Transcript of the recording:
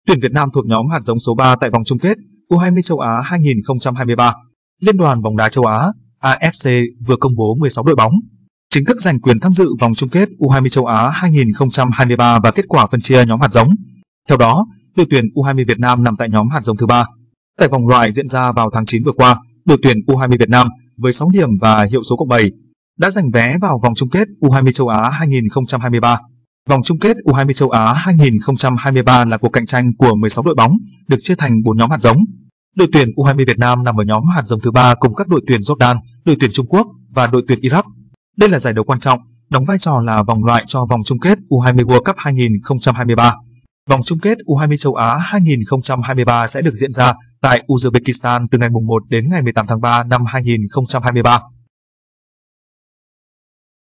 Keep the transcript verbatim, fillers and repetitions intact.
Tuyển Việt Nam thuộc nhóm hạt giống số ba tại vòng chung kết U hai mươi châu Á hai không hai ba. Liên đoàn bóng đá châu Á A F C vừa công bố mười sáu đội bóng chính thức giành quyền tham dự vòng chung kết U hai mươi châu Á hai không hai ba và kết quả phân chia nhóm hạt giống. Theo đó, đội tuyển U hai mươi Việt Nam nằm tại nhóm hạt giống thứ ba. Tại vòng loại diễn ra vào tháng chín vừa qua, đội tuyển U hai mươi Việt Nam với sáu điểm và hiệu số cộng bảy đã giành vé vào vòng chung kết U hai mươi châu Á hai không hai ba. Vòng chung kết U hai mươi châu Á hai không hai ba là cuộc cạnh tranh của mười sáu đội bóng, được chia thành bốn nhóm hạt giống. Đội tuyển U hai mươi Việt Nam nằm ở nhóm hạt giống thứ ba cùng các đội tuyển Jordan, đội tuyển Trung Quốc và đội tuyển Iraq. Đây là giải đấu quan trọng, đóng vai trò là vòng loại cho vòng chung kết U hai mươi World Cup hai không hai ba. Vòng chung kết U hai mươi châu Á hai không hai ba sẽ được diễn ra tại Uzbekistan từ ngày một đến ngày mười tám tháng ba năm hai không hai ba.